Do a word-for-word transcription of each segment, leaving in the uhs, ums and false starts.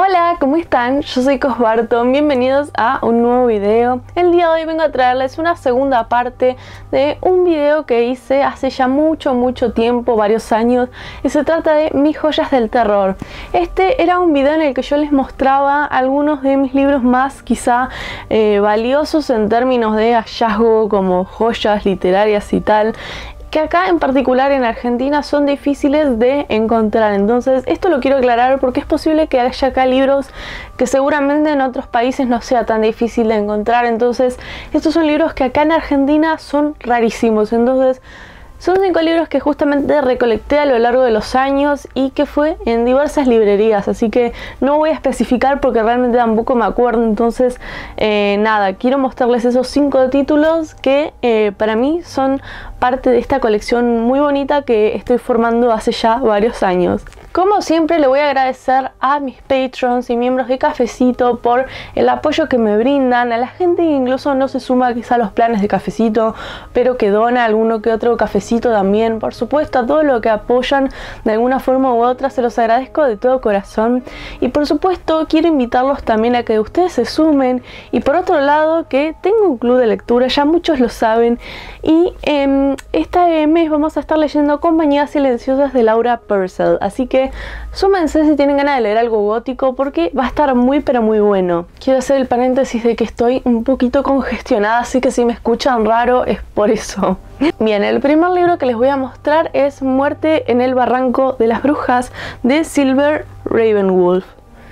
Hola, ¿cómo están? Yo soy Cos Barton, bienvenidos a un nuevo video. El día de hoy vengo a traerles una segunda parte de un video que hice hace ya mucho, mucho tiempo, varios años, y se trata de mis joyas del terror. Este era un video en el que yo les mostraba algunos de mis libros más quizá eh, valiosos en términos de hallazgo, como joyas literarias y tal, que acá en particular en Argentina son difíciles de encontrar. Entonces esto lo quiero aclarar porque es posible que haya acá libros que seguramente en otros países no sea tan difícil de encontrar. Entonces estos son libros que acá en Argentina son rarísimos. Entonces son cinco libros que justamente recolecté a lo largo de los años y que fue en diversas librerías, así que no voy a especificar porque realmente tampoco me acuerdo. Entonces eh, nada, quiero mostrarles esos cinco títulos que eh, para mí son parte de esta colección muy bonita que estoy formando hace ya varios años. Como siempre, le voy a agradecer a mis patrons y miembros de Cafecito por el apoyo que me brindan, a la gente que incluso no se suma quizá a los planes de Cafecito, pero que dona alguno que otro cafecito también. Por supuesto, a todo lo que apoyan de alguna forma u otra, se los agradezco de todo corazón. Y por supuesto, quiero invitarlos también a que ustedes se sumen. Y por otro lado, que tengo un club de lectura, ya muchos lo saben. Y eh, este mes vamos a estar leyendo Compañías Silenciosas de Laura Purcell, así que súmense si tienen ganas de leer algo gótico porque va a estar muy pero muy bueno. Quiero hacer el paréntesis de que estoy un poquito congestionada, así que si me escuchan raro es por eso. Bien, el primer libro que les voy a mostrar es Muerte en el Barranco de las Brujas de Silver Ravenwolf.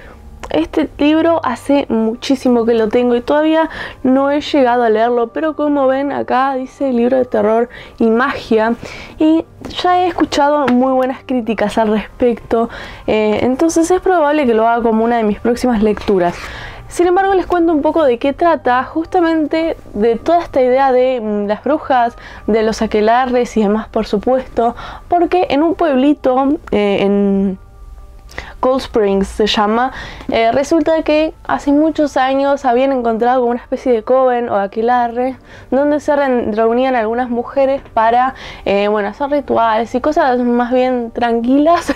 Este libro hace muchísimo que lo tengo y todavía no he llegado a leerlo, pero como ven acá dice libro de terror y magia y ya he escuchado muy buenas críticas al respecto, eh, entonces es probable que lo haga como una de mis próximas lecturas. Sin embargo, les cuento un poco de qué trata, justamente de toda esta idea de mm, las brujas, de los aquelarres y demás, por supuesto, porque en un pueblito eh, en Cold Springs se llama, eh, resulta que hace muchos años habían encontrado como una especie de coven o aquelarre donde se re reunían algunas mujeres para eh, bueno, hacer rituales y cosas más bien tranquilas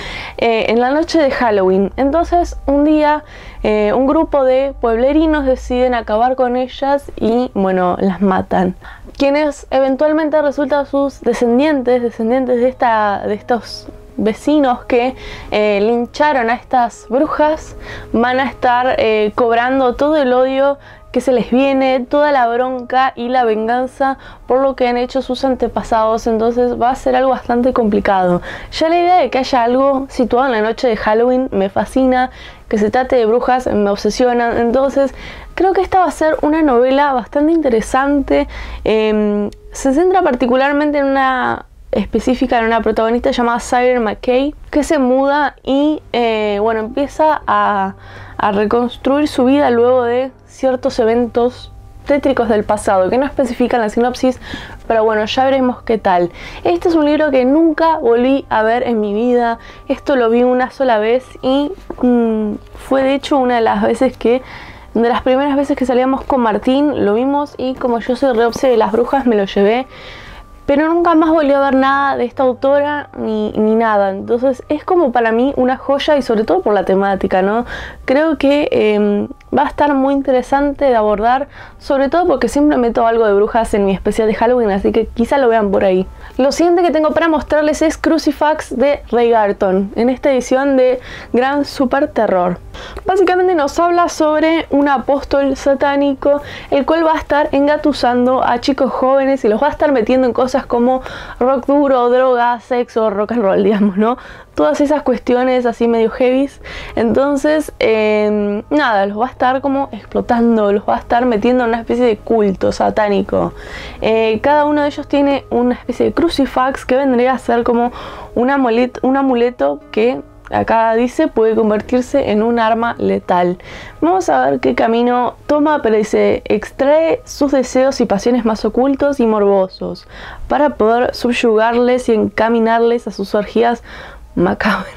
eh, en la noche de Halloween. Entonces un día eh, un grupo de pueblerinos deciden acabar con ellas y bueno, las matan. Quienes eventualmente resultan sus descendientes, descendientes de, esta, de estos vecinos que eh, lincharon a estas brujas, van a estar eh, cobrando todo el odio que se les viene, toda la bronca y la venganza por lo que han hecho sus antepasados. Entonces va a ser algo bastante complicado. Ya la idea de que haya algo situado en la noche de Halloween me fascina, que se trate de brujas me obsesiona. Entonces creo que esta va a ser una novela bastante interesante. Eh, se centra particularmente en una específica en una protagonista llamada Siren McKay, que se muda y eh, bueno, empieza a, a reconstruir su vida luego de ciertos eventos tétricos del pasado, que no especifican la sinopsis, pero bueno, ya veremos qué tal. Este es un libro que nunca volví a ver en mi vida. Esto lo vi una sola vez y mmm, fue de hecho una de las veces que de las primeras veces que salíamos con Martín, lo vimos y como yo soy re obse de las brujas me lo llevé. Pero nunca más volví a ver nada de esta autora ni, ni nada. Entonces es como para mí una joya y sobre todo por la temática, ¿no? Creo que eh, va a estar muy interesante de abordar, sobre todo porque siempre meto algo de brujas en mi especial de Halloween, así que quizá lo vean por ahí. Lo siguiente que tengo para mostrarles es Crucifax de Ray Garton, en esta edición de Gran Super Terror. Básicamente nos habla sobre un apóstol satánico, el cual va a estar engatusando a chicos jóvenes y los va a estar metiendo en cosas como rock duro, droga, sexo, rock and roll, digamos, ¿no? Todas esas cuestiones así medio heavies. Entonces, eh, nada, los va a estar como explotando, los va a estar metiendo en una especie de culto satánico. Eh, cada uno de ellos tiene una especie de crucifax que vendría a ser como un amuleto, un amuleto que acá dice puede convertirse en un arma letal. Vamos a ver qué camino toma, pero dice extrae sus deseos y pasiones más ocultos y morbosos para poder subyugarles y encaminarles a sus orgías macabras.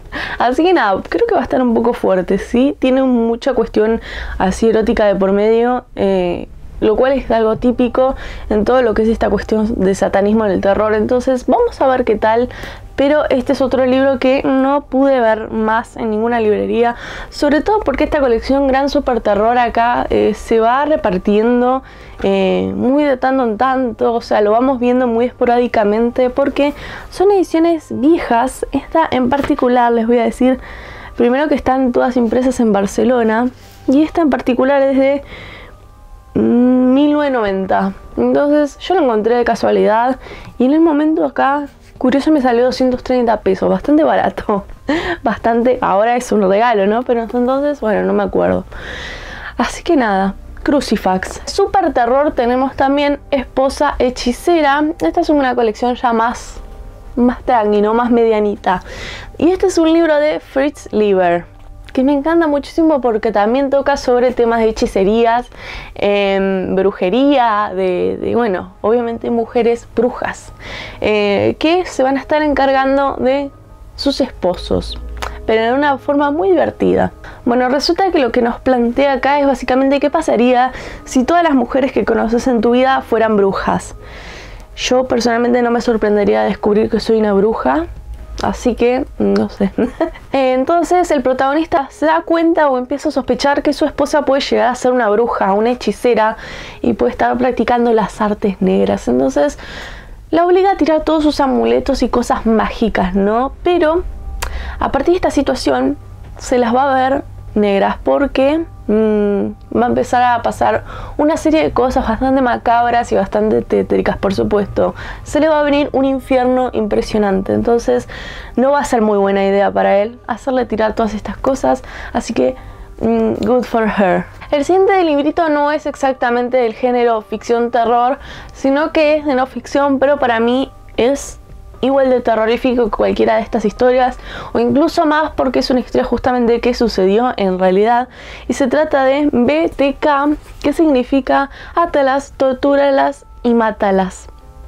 Así que nada, creo que va a estar un poco fuerte, sí, tiene mucha cuestión así erótica de por medio, eh, lo cual es algo típico en todo lo que es esta cuestión de satanismo en el terror. Entonces vamos a ver qué tal, pero este es otro libro que no pude ver más en ninguna librería, sobre todo porque esta colección Gran Super Terror acá eh, se va repartiendo eh, muy de tanto en tanto, o sea, lo vamos viendo muy esporádicamente porque son ediciones viejas. Esta en particular les voy a decir primero que están todas impresas en Barcelona, y esta en particular es de mil novecientos noventa. Entonces yo lo encontré de casualidad y en el momento acá, curioso, me salió doscientos treinta pesos, bastante barato, bastante, ahora es un regalo, ¿no? Pero entonces, bueno, no me acuerdo. Así que nada, Crucifax. Super Terror tenemos también Esposa Hechicera. Esta es una colección ya más, más tranqui, ¿no? Más medianita. Y este es un libro de Fritz Leiber, que me encanta muchísimo porque también toca sobre temas de hechicerías, eh, brujería, de, de, bueno, obviamente mujeres brujas, eh, que se van a estar encargando de sus esposos, pero de una forma muy divertida. Bueno, resulta que lo que nos plantea acá es básicamente qué pasaría si todas las mujeres que conoces en tu vida fueran brujas. Yo personalmente no me sorprendería descubrir que soy una bruja, así que no sé. Entonces el protagonista se da cuenta o empieza a sospechar que su esposa puede llegar a ser una bruja, una hechicera, y puede estar practicando las artes negras. Entonces la obliga a tirar todos sus amuletos y cosas mágicas, ¿no? Pero a partir de esta situación se las va a ver negras porque mmm, va a empezar a pasar una serie de cosas bastante macabras y bastante tétricas, por supuesto. Se le va a venir un infierno impresionante, entonces no va a ser muy buena idea para él hacerle tirar todas estas cosas, así que mmm, good for her. El siguiente librito no es exactamente del género ficción-terror, sino que es de no ficción, pero para mí es igual de terrorífico que cualquiera de estas historias, o incluso más porque es una historia justamente que sucedió en realidad, y se trata de B T K, que significa átalas, tortúralas y mátalas.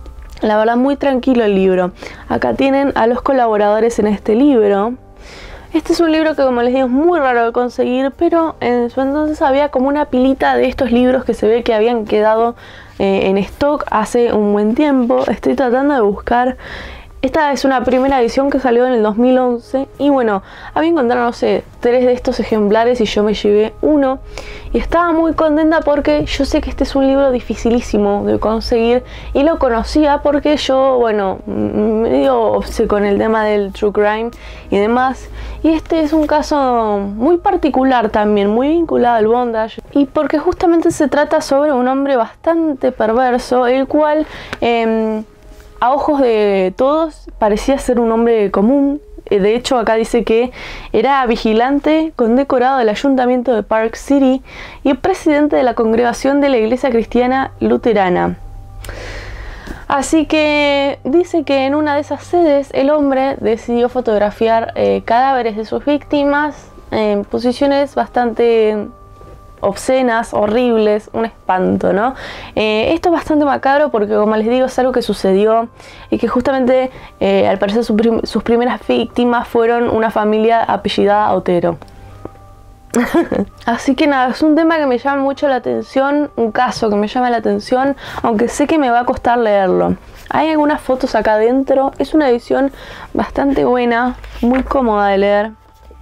La verdad, muy tranquilo el libro. Acá tienen a los colaboradores en este libro. Este es un libro que, como les digo, es muy raro de conseguir, pero en su entonces había como una pilita de estos libros que se ve que habían quedado eh, en stock hace un buen tiempo. Estoy tratando de buscar. Esta es una primera edición que salió en el dos mil once y bueno, había encontrado, no sé, tres de estos ejemplares y yo me llevé uno y estaba muy contenta porque yo sé que este es un libro dificilísimo de conseguir y lo conocía porque yo, bueno, medio obse con el tema del true crime y demás, y este es un caso muy particular también, muy vinculado al bondage, y porque justamente se trata sobre un hombre bastante perverso, el cual eh, a ojos de todos parecía ser un hombre común. De hecho, acá dice que era vigilante condecorado del Ayuntamiento de Park City y presidente de la congregación de la Iglesia Cristiana Luterana. Así que dice que en una de esas sedes el hombre decidió fotografiar eh, cadáveres de sus víctimas en posiciones bastante obscenas, horribles, un espanto, ¿no? Eh, esto es bastante macabro porque, como les digo, es algo que sucedió y que justamente, eh, al parecer, su prim sus primeras víctimas fueron una familia apellidada Otero. Así que nada, es un tema que me llama mucho la atención, un caso que me llama la atención, aunque sé que me va a costar leerlo. Hay algunas fotos acá adentro, es una edición bastante buena, muy cómoda de leer.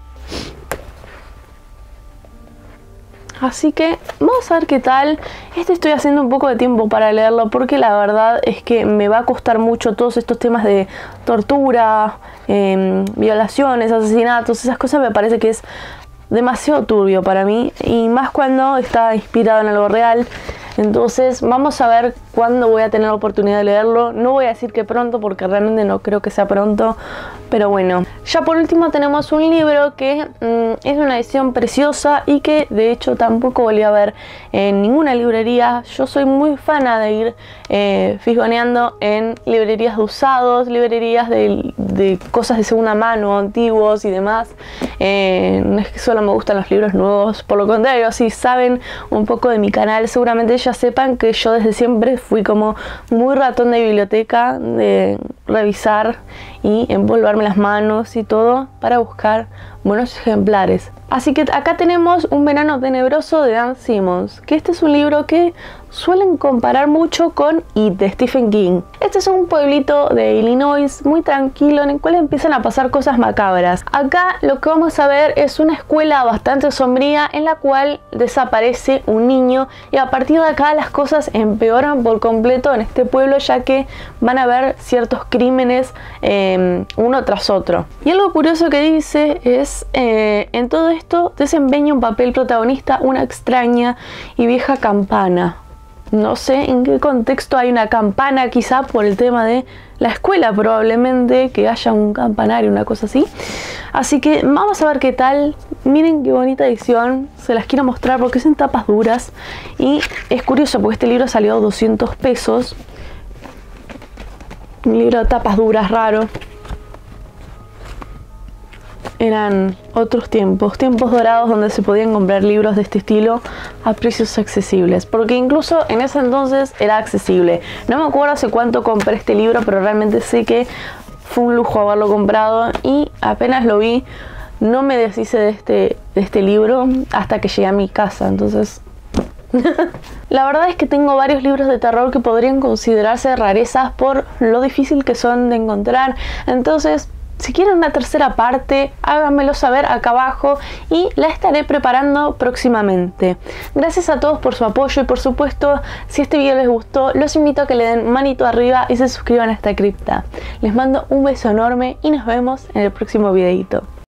Así que vamos a ver qué tal. Este estoy haciendo un poco de tiempo para leerlo porque la verdad es que me va a costar mucho todos estos temas de tortura, eh, violaciones, asesinatos, esas cosas. Me parece que es demasiado turbio para mí, y más cuando está inspirado en algo real. Entonces vamos a ver cuándo voy a tener la oportunidad de leerlo. No voy a decir que pronto porque realmente no creo que sea pronto, pero bueno. Ya por último tenemos un libro que mmm, es una edición preciosa y que de hecho tampoco volví a ver en ninguna librería. Yo soy muy fana de ir eh, fisgoneando en librerías de usados, librerías de, de cosas de segunda mano, antiguos y demás. Eh, no es que solo me gustan los libros nuevos, por lo contrario, si saben un poco de mi canal seguramente ya sepan que yo desde siempre fui como muy ratón de biblioteca, de revisar y envolverme las manos y todo para buscar buenos ejemplares. Así que acá tenemos Un verano tenebroso de Dan Simmons, que este es un libro que suelen comparar mucho con It de Stephen King. Este es un pueblito de Illinois muy tranquilo en el cual empiezan a pasar cosas macabras. Acá lo que vamos a ver es una escuela bastante sombría en la cual desaparece un niño y a partir de acá las cosas empeoran por completo en este pueblo, ya que van a haber ciertos crímenes eh, uno tras otro. Y algo curioso que dice es eh, en todo esto desempeña un papel protagonista una extraña y vieja campana. No sé en qué contexto hay una campana, quizá por el tema de la escuela, probablemente que haya un campanario, una cosa así. Así que vamos a ver qué tal. Miren qué bonita edición, se las quiero mostrar porque es en tapas duras. Y es curioso porque este libro salió a doscientos pesos. Un libro de tapas duras raro. Eran otros tiempos, tiempos dorados donde se podían comprar libros de este estilo a precios accesibles, porque incluso en ese entonces era accesible. No me acuerdo hace cuánto compré este libro, pero realmente sé que fue un lujo haberlo comprado y apenas lo vi no me deshice de este, de este libro hasta que llegué a mi casa, entonces... La verdad es que tengo varios libros de terror que podrían considerarse rarezas por lo difícil que son de encontrar, entonces... Si quieren una tercera parte, háganmelo saber acá abajo y la estaré preparando próximamente. Gracias a todos por su apoyo y por supuesto, si este video les gustó, los invito a que le den manito arriba y se suscriban a esta cripta. Les mando un beso enorme y nos vemos en el próximo videito.